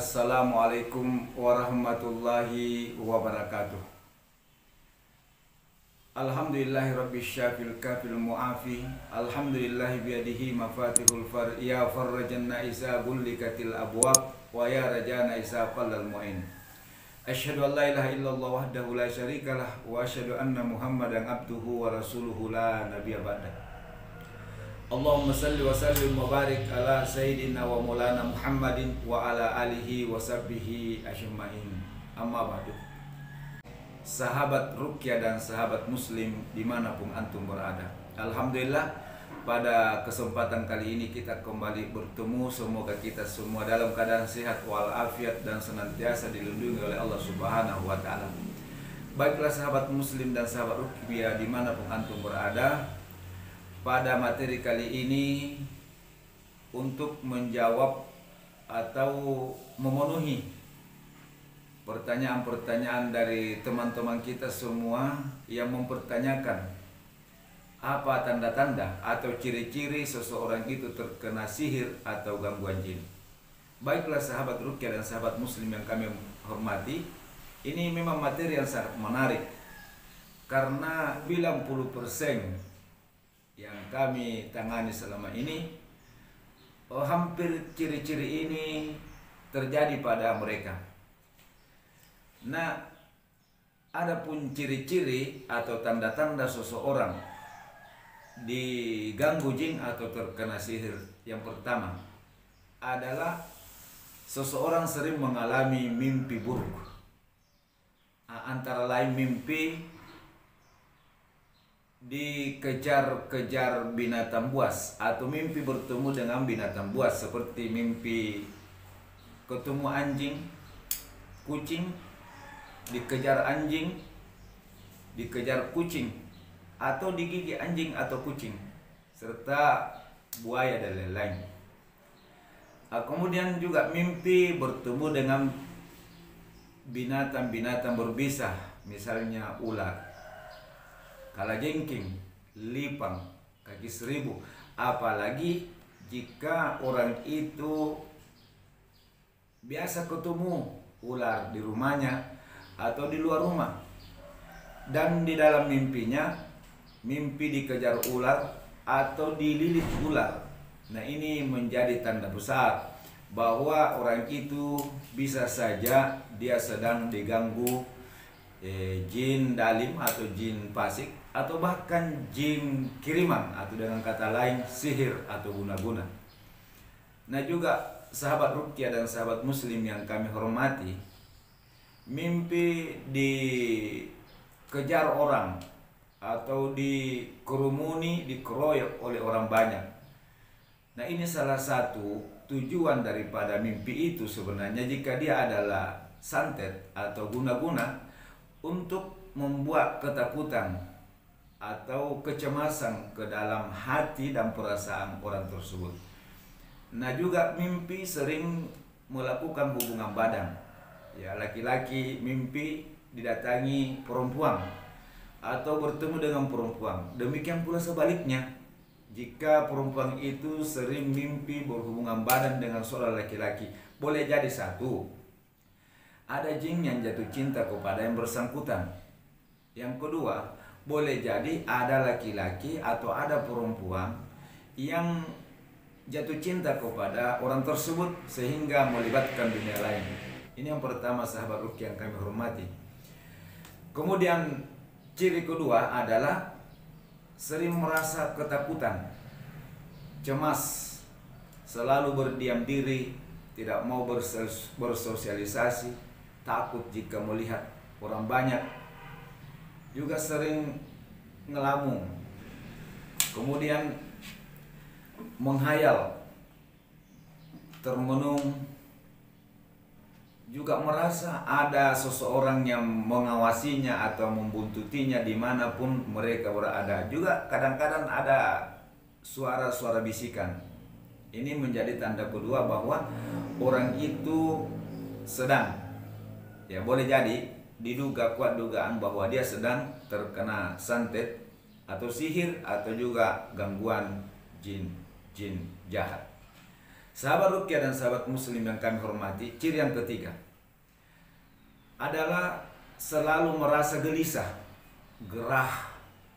Assalamualaikum warahmatullahi wabarakatuh. Alhamdulillahi rabbil syafil kafil mu'afi. Alhamdulillahi biyadihi mafatihul ya farrajan na'isa gullikatil abwab wa ya rajana isa qallal mu'in. Asyhadu an la ilaha illallah wahdahu la syarikalah wa asyhadu anna muhammadan abduhu wa rasuluhu la nabiyya ba'dah. Allahumma salli wa sallim wa barik ala sayyidina wa maulana Muhammadin wa ala alihi wa sahbihi ajma'in. Amma ba'du. Sahabat Ruqyah dan sahabat Muslim dimanapun antum berada, alhamdulillah pada kesempatan kali ini kita kembali bertemu. Semoga kita semua dalam keadaan sehat walafiat dan senantiasa dilindungi oleh Allah Subhanahu wa ta'ala. Baiklah sahabat Muslim dan sahabat Ruqyah dimanapun antum berada, pada materi kali ini untuk menjawab atau memenuhi pertanyaan-pertanyaan dari teman-teman kita semua yang mempertanyakan apa tanda-tanda atau ciri-ciri seseorang itu terkena sihir atau gangguan jin. Baiklah sahabat Ruqyah dan sahabat Muslim yang kami hormati, ini memang materi yang sangat menarik karena 90% yang kami tangani selama ini hampir ciri-ciri ini terjadi pada mereka. Nah, adapun ciri-ciri atau tanda-tanda seseorang diganggu jin atau terkena sihir, yang pertama adalah seseorang sering mengalami mimpi buruk. Antara lain mimpi dikejar-kejar binatang buas atau mimpi bertemu dengan binatang buas, seperti mimpi ketemu anjing, kucing, dikejar anjing, dikejar kucing, atau digigit anjing atau kucing, serta buaya dan lain-lain. Kemudian juga mimpi bertemu dengan binatang-binatang berbisa, misalnya ular, kalajengking, lipang, kaki seribu. Apalagi jika orang itu biasa ketemu ular di rumahnya atau di luar rumah, dan di dalam mimpinya mimpi dikejar ular atau dililit ular. Nah, ini menjadi tanda besar bahwa orang itu bisa saja dia sedang diganggu jin dalim atau jin fasik atau bahkan jin kiriman, atau dengan kata lain sihir atau guna-guna. Nah, juga sahabat Ruqyah dan sahabat Muslim yang kami hormati, mimpi dikejar orang atau dikerumuni, dikeroyok oleh orang banyak. Nah, ini salah satu tujuan daripada mimpi itu sebenarnya, jika dia adalah santet atau guna-guna, untuk membuat ketakutan atau kecemasan ke dalam hati dan perasaan orang tersebut. Nah, juga mimpi sering melakukan hubungan badan. Ya, laki-laki mimpi didatangi perempuan atau bertemu dengan perempuan. Demikian pula sebaliknya, jika perempuan itu sering mimpi berhubungan badan dengan seorang laki-laki, boleh jadi satu, ada jin yang jatuh cinta kepada yang bersangkutan. Yang kedua, boleh jadi ada laki-laki atau ada perempuan yang jatuh cinta kepada orang tersebut sehingga melibatkan dunia lain. Ini yang pertama sahabat Ruqyah yang kami hormati. Kemudian ciri kedua adalah sering merasa ketakutan, cemas, selalu berdiam diri, tidak mau bersosialisasi, takut jika melihat orang banyak, juga sering ngelamun, kemudian menghayal, termenung, juga merasa ada seseorang yang mengawasinya atau membuntutinya dimanapun mereka berada. Juga kadang-kadang ada suara-suara bisikan. Ini menjadi tanda kedua bahwa orang itu sedang, ya boleh jadi diduga, kuat dugaan bahwa dia sedang terkena santet atau sihir atau juga gangguan jin jahat. Sahabat ruqyah dan sahabat muslim yang kami hormati, ciri yang ketiga adalah selalu merasa gelisah, gerah,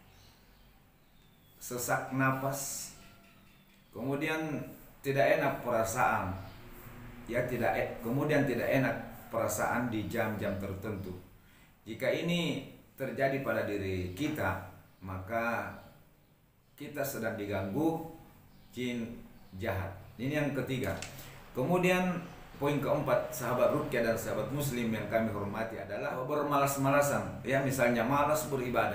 sesak napas, kemudian tidak enak perasaan, kemudian tidak enak perasaan di jam-jam tertentu. Jika ini terjadi pada diri kita, maka kita sedang diganggu jin jahat. Ini yang ketiga. Kemudian poin keempat, sahabat ruqyah dan sahabat muslim yang kami hormati adalah bermalas-malasan. Ya, misalnya malas beribadah.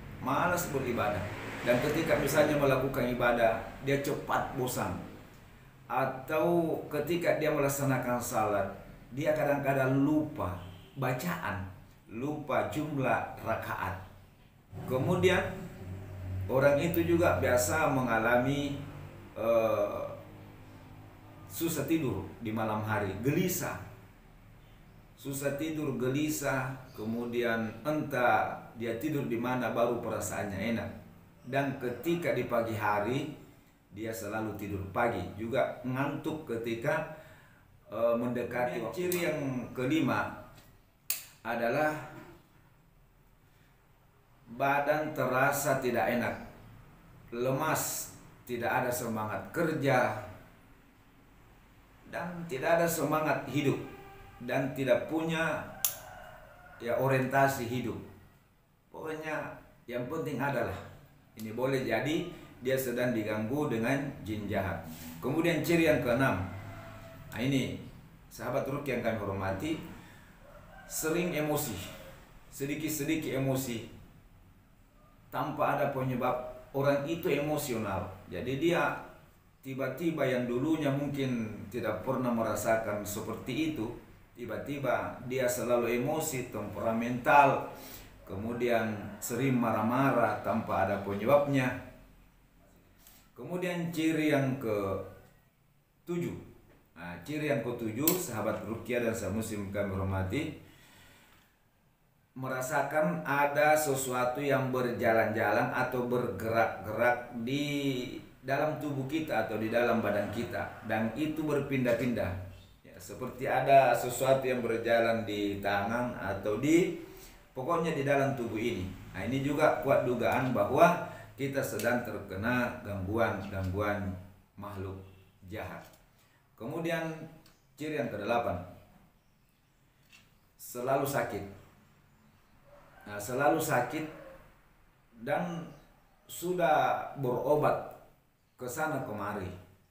Dan ketika misalnya melakukan ibadah, dia cepat bosan. Atau ketika dia melaksanakan salat, dia kadang-kadang lupa bacaan, lupa jumlah rakaat. Kemudian orang itu juga biasa mengalami susah tidur di malam hari, gelisah, susah tidur, gelisah, kemudian entah dia tidur di mana baru perasaannya enak. Dan ketika di pagi hari dia selalu tidur pagi, juga ngantuk ketika mendekati waktu. Ciri yang kelima adalah badan terasa tidak enak, lemas, tidak ada semangat kerja, dan tidak ada semangat hidup, dan tidak punya orientasi hidup. Pokoknya yang penting adalah ini boleh jadi dia sedang diganggu dengan jin jahat. Kemudian ciri yang keenam, nah ini sahabat ruqyah yang kami hormati, sering emosi, sedikit-sedikit emosi tanpa ada penyebab. Orang itu emosional, jadi dia tiba-tiba yang dulunya mungkin tidak pernah merasakan seperti itu, tiba-tiba dia selalu emosi, temperamental, kemudian sering marah-marah tanpa ada penyebabnya. Kemudian ciri yang ke-7, nah, ciri yang ke-7 sahabat ruqyah dan sahabat muslim kami hormati, merasakan ada sesuatu yang berjalan-jalan atau bergerak-gerak di dalam tubuh kita atau di dalam badan kita, dan itu berpindah-pindah, ya, seperti ada sesuatu yang berjalan di tangan atau pokoknya di dalam tubuh ini. Nah, ini juga kuat dugaan bahwa kita sedang terkena gangguan makhluk jahat. Kemudian ciri yang ke-8, selalu sakit. Nah, selalu sakit dan sudah berobat ke sana kemari,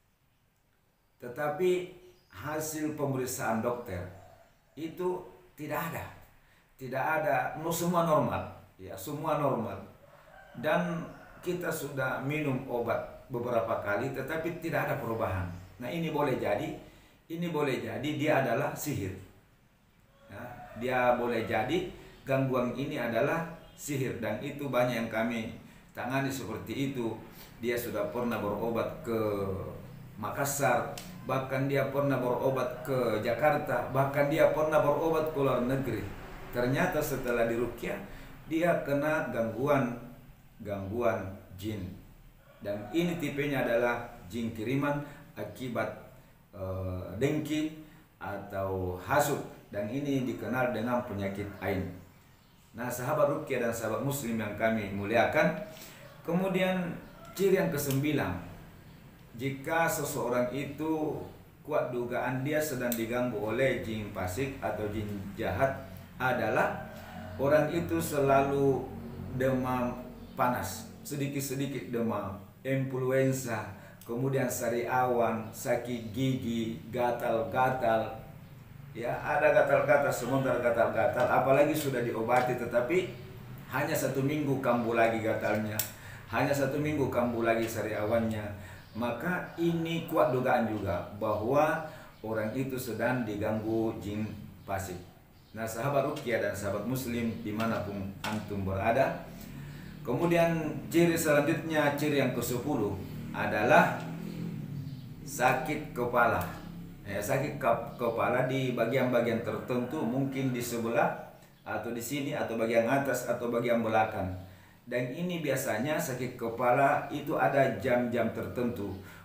tetapi hasil pemeriksaan dokter itu tidak ada, semua normal, ya, semua normal. Dan kita sudah minum obat beberapa kali tetapi tidak ada perubahan. Nah, ini boleh jadi dia adalah sihir. Ya, dia boleh jadi gangguan ini adalah sihir, dan itu banyak yang kami tangani seperti itu. Dia sudah pernah berobat ke Makassar, bahkan dia pernah berobat ke Jakarta, bahkan dia pernah berobat ke luar negeri. Ternyata setelah diruqyah dia kena gangguan jin, dan ini tipenya adalah jin kiriman akibat dengki atau hasud, dan ini dikenal dengan penyakit ain. Nah, sahabat ruqyah dan sahabat muslim yang kami muliakan, kemudian ciri yang ke-9, jika seseorang itu kuat dugaan dia sedang diganggu oleh jin fasik atau jin jahat, adalah orang itu selalu demam panas, sedikit-sedikit demam, influenza, kemudian sariawan, sakit gigi, gatal-gatal. Ya, ada gatal-gatal, sementara gatal-gatal, apalagi sudah diobati tetapi hanya 1 minggu kambuh lagi gatalnya, hanya 1 minggu kambuh lagi sariawannya. Maka ini kuat dugaan juga bahwa orang itu sedang diganggu jin fasik. Nah, sahabat ruqyah dan sahabat muslim dimanapun antum berada, kemudian ciri selanjutnya, ciri yang ke-10 adalah sakit kepala. Ya, sakit kepala di bagian-bagian tertentu, mungkin di sebelah atau di sini atau bagian atas atau bagian belakang. Dan ini biasanya sakit kepala itu ada jam-jam tertentu.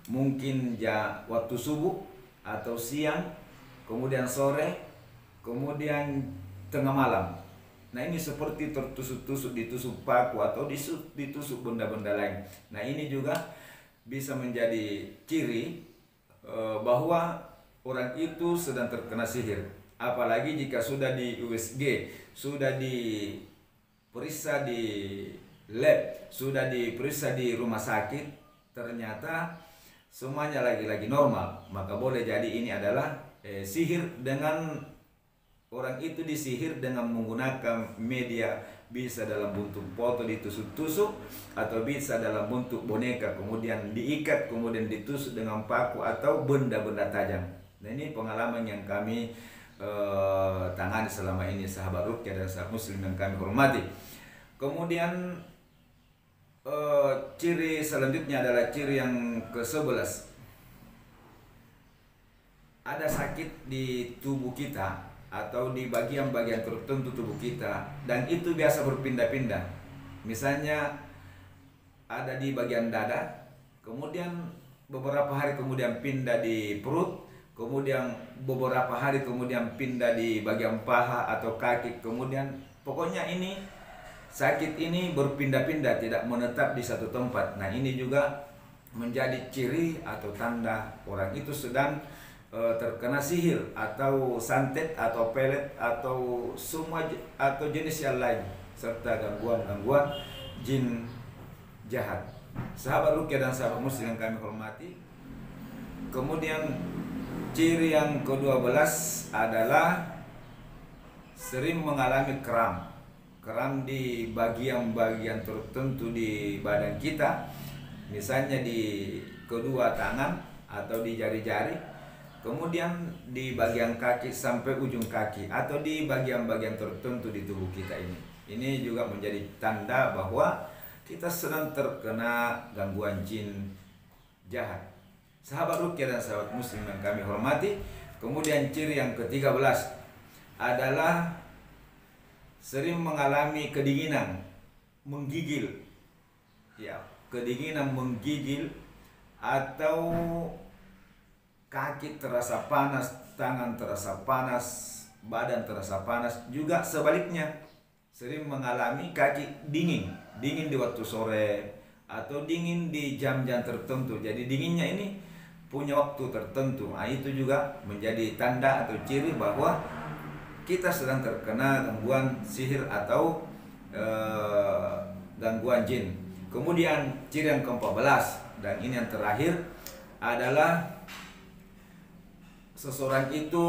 mungkin waktu subuh atau siang, kemudian sore, kemudian tengah malam. Nah ini seperti tertusuk-tusuk, ditusuk paku atau ditusuk benda-benda lain. Nah ini juga bisa menjadi ciri bahwa orang itu sedang terkena sihir. Apalagi jika sudah di USG, sudah diperiksa di lab, sudah diperiksa di rumah sakit, ternyata semuanya lagi-lagi normal, maka boleh jadi ini adalah sihir. Dengan orang itu disihir dengan menggunakan media, bisa dalam bentuk foto ditusuk-tusuk, atau bisa dalam bentuk boneka kemudian diikat, kemudian ditusuk dengan paku atau benda-benda tajam. Nah ini pengalaman yang kami tangani selama ini, sahabat Ruqyah dan sahabat muslim yang kami hormati. Kemudian ciri selanjutnya adalah ciri yang ke-11. Ada sakit di tubuh kita atau di bagian-bagian tertentu tubuh kita, dan itu biasa berpindah-pindah. Misalnya ada di bagian dada, kemudian beberapa hari kemudian pindah di perut, kemudian beberapa hari kemudian pindah di bagian paha atau kaki, kemudian pokoknya ini sakit ini berpindah-pindah, tidak menetap di satu tempat. Nah ini juga menjadi ciri atau tanda orang itu sedang terkena sihir atau santet atau pelet atau semua atau jenis yang lain, serta gangguan-gangguan jin jahat. Sahabat Ruqyah dan sahabat muslim yang kami hormati, kemudian ciri yang ke-12 adalah sering mengalami kram di bagian-bagian tertentu di badan kita, misalnya di kedua tangan atau di jari-jari, kemudian di bagian kaki sampai ujung kaki, atau di bagian-bagian tertentu di tubuh kita ini. Ini juga menjadi tanda bahwa kita sedang terkena gangguan jin jahat. Sahabat Ruqyah dan sahabat muslim yang kami hormati, kemudian ciri yang ke-13 adalah sering mengalami kedinginan, menggigil. Ya, kedinginan menggigil, atau kaki terasa panas, tangan terasa panas, badan terasa panas. Juga sebaliknya, sering mengalami kaki dingin di waktu sore atau dingin di jam-jam tertentu. Jadi dinginnya ini punya waktu tertentu. Nah, itu juga menjadi tanda atau ciri bahwa kita sedang terkena gangguan sihir atau gangguan jin. Kemudian ciri yang ke-14 dan ini yang terakhir adalah seseorang itu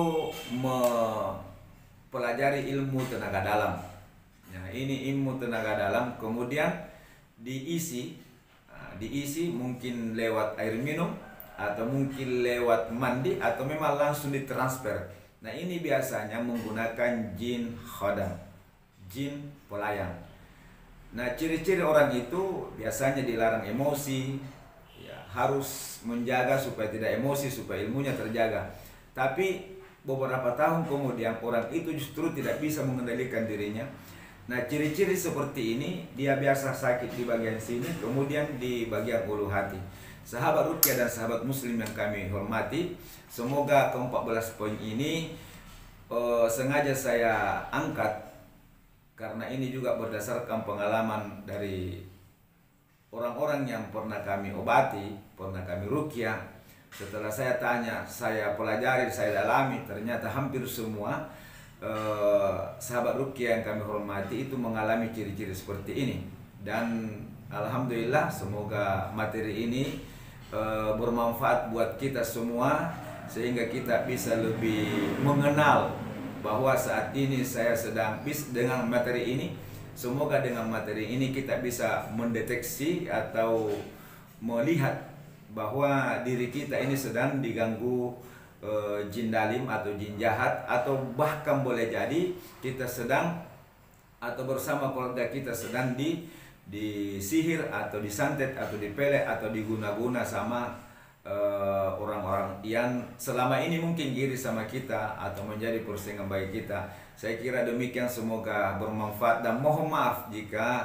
mempelajari ilmu tenaga dalam. Ya, ini ilmu tenaga dalam kemudian diisi mungkin lewat air minum, atau mungkin lewat mandi, atau memang langsung ditransfer. Nah ini biasanya menggunakan jin khodam, jin pelayan. Nah ciri-ciri orang itu biasanya dilarang emosi, ya, harus menjaga supaya tidak emosi, supaya ilmunya terjaga. Tapi beberapa tahun kemudian orang itu justru tidak bisa mengendalikan dirinya. Nah ciri-ciri seperti ini, dia biasa sakit di bagian sini, kemudian di bagian ulu hati. Sahabat Ruqyah dan sahabat muslim yang kami hormati, semoga ke-14 poin ini sengaja saya angkat karena ini juga berdasarkan pengalaman dari orang-orang yang pernah kami obati, pernah kami ruqyah. Setelah saya tanya, saya pelajari, saya dalami, ternyata hampir semua sahabat ruqyah yang kami hormati itu mengalami ciri-ciri seperti ini. Dan alhamdulillah, semoga materi ini bermanfaat buat kita semua, sehingga kita bisa lebih mengenal bahwa saat ini saya sedang dengan materi ini. Semoga dengan materi ini kita bisa mendeteksi atau melihat bahwa diri kita ini sedang diganggu jin dalim atau jin jahat, atau bahkan boleh jadi kita sedang atau bersama keluarga kita sedang disihir atau disantet atau dipelek atau diguna-guna sama orang-orang yang selama ini mungkin iri sama kita atau menjadi persaingan bagi kita. Saya kira demikian, semoga bermanfaat, dan mohon maaf jika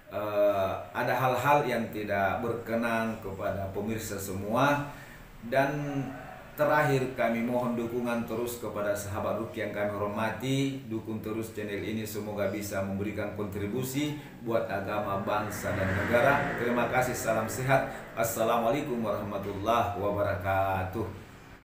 ada hal-hal yang tidak berkenan kepada pemirsa semua. Dan terakhir, kami mohon dukungan terus kepada sahabat Ruqyah yang kami hormati. Dukung terus channel ini, semoga bisa memberikan kontribusi buat agama, bangsa, dan negara. Terima kasih, salam sehat. Assalamualaikum warahmatullahi wabarakatuh.